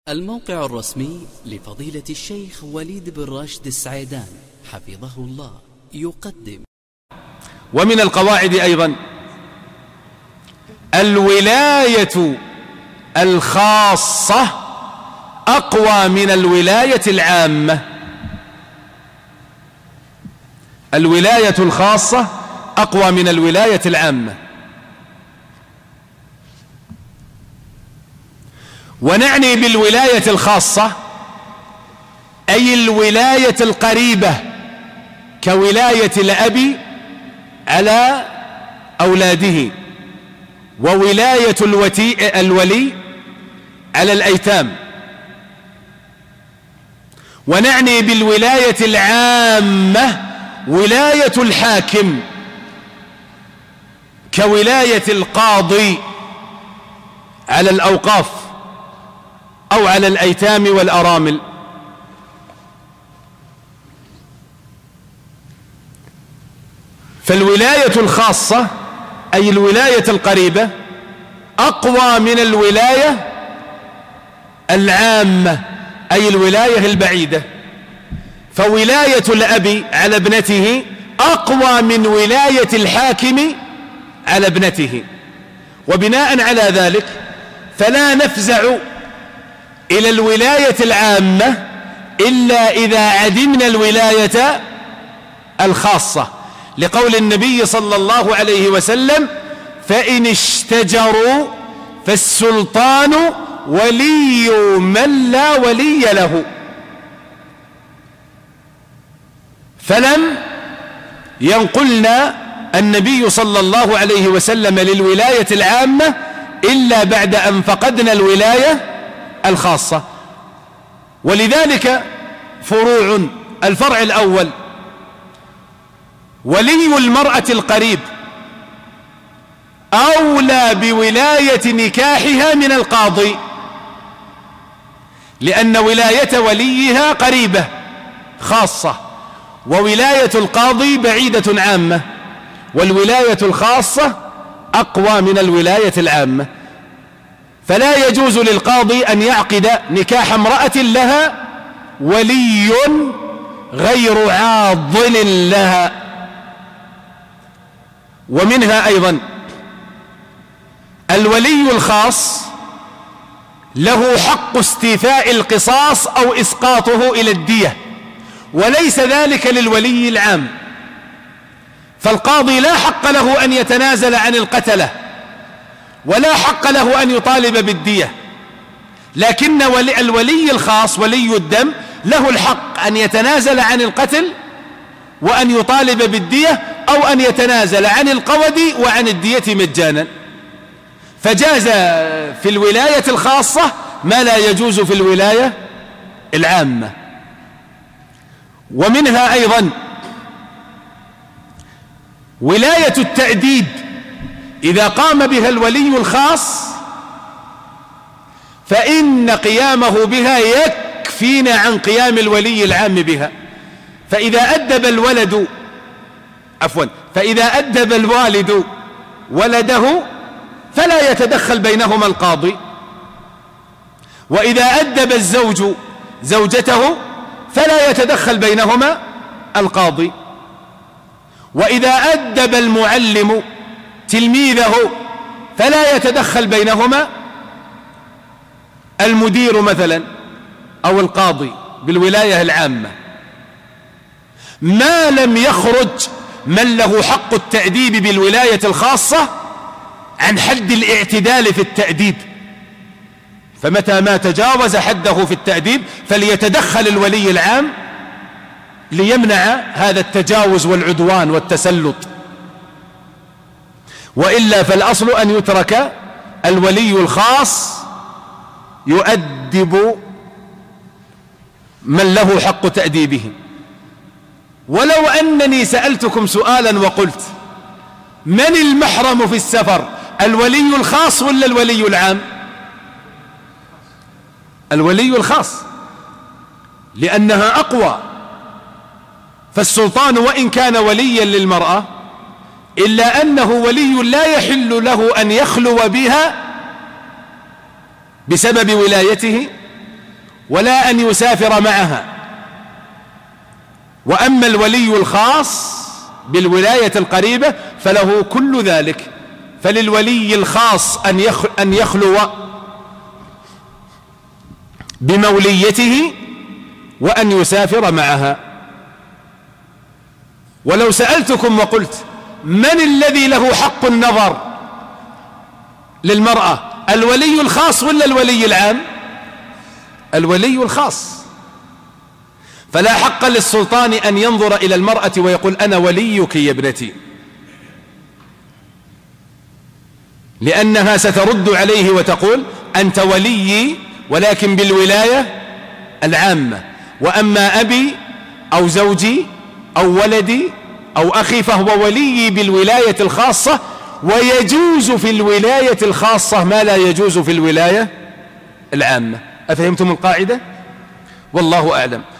الموقع الرسمي لفضيلة الشيخ وليد بن راشد السعيدان حفظه الله يقدم. ومن القواعد أيضا الولاية الخاصة أقوى من الولاية العامة. الولاية الخاصة أقوى من الولاية العامة. ونعني بالولاية الخاصة أي الولاية القريبة كولاية الأب على أولاده، وولاية الولي على الأيتام. ونعني بالولاية العامة ولاية الحاكم كولاية القاضي على الأوقاف أو على الأيتام والأرامل. فالولاية الخاصة أي الولاية القريبة أقوى من الولاية العامة أي الولاية البعيدة. فولاية الأب على ابنته أقوى من ولاية الحاكم على ابنته. وبناء على ذلك فلا نفزع إلى الولاية العامة إلا إذا عدمنا الولاية الخاصة، لقول النبي صلى الله عليه وسلم: فإن اشتجروا فالسلطان ولي من لا ولي له. فلم ينقلنا النبي صلى الله عليه وسلم للولاية العامة إلا بعد أن فقدنا الولاية الخاصة. ولذلك فروع: الفرع الأول ولي المرأة القريب أولى بولاية نكاحها من القاضي، لأن ولاية وليها قريبة خاصة، وولاية القاضي بعيدة عامة، والولاية الخاصة أقوى من الولاية العامة. فلا يجوز للقاضي أن يعقد نكاح امرأة لها ولي غير عاضل لها. ومنها أيضا الولي الخاص له حق استيفاء القصاص أو إسقاطه إلى الدية، وليس ذلك للولي العام. فالقاضي لا حق له أن يتنازل عن القتلة، ولا حق له أن يطالب بالدية، لكن الولي الخاص ولي الدم له الحق أن يتنازل عن القتل وأن يطالب بالدية، أو أن يتنازل عن القود وعن الدية مجانا. فجاز في الولاية الخاصة ما لا يجوز في الولاية العامة. ومنها أيضا ولاية التأديب، إذا قام بها الولي الخاص فإن قيامه بها يكفينا عن قيام الولي العام بها. فإذا أدب الوالد ولده فلا يتدخل بينهما القاضي، وإذا أدب الزوج زوجته فلا يتدخل بينهما القاضي، وإذا أدب المعلم تلميذه فلا يتدخل بينهما المدير مثلا أو القاضي بالولاية العامة، ما لم يخرج من له حق التأديب بالولاية الخاصة عن حد الاعتدال في التأديب. فمتى ما تجاوز حده في التأديب فليتدخل الولي العام ليمنع هذا التجاوز والعدوان والتسلط، وإلا فالأصل أن يترك الولي الخاص يؤدب من له حق تأديبه. ولو أنني سألتكم سؤالا وقلت: من المحرم في السفر، الولي الخاص ولا الولي العام؟ الولي الخاص، لأنها أقوى. فالسلطان وإن كان وليا للمرأة إلا أنه ولي لا يحل له أن يخلو بها بسبب ولايته ولا أن يسافر معها. وأما الولي الخاص بالولاية القريبة فله كل ذلك، فللولي الخاص أن يخلو بموليته وأن يسافر معها. ولو سألتكم وقلت من الذي له حق النظر للمرأة، الولي الخاص ولا الولي العام؟ الولي الخاص. فلا حق للسلطان أن ينظر إلى المرأة ويقول أنا وليك يا ابنتي، لأنها سترد عليه وتقول أنت وليي ولكن بالولاية العامة، وأما أبي أو زوجي أو ولدي أو أخي فهو وليي بالولاية الخاصة، ويجوز في الولاية الخاصة ما لا يجوز في الولاية العامة. أفهمتم القاعدة؟ والله أعلم.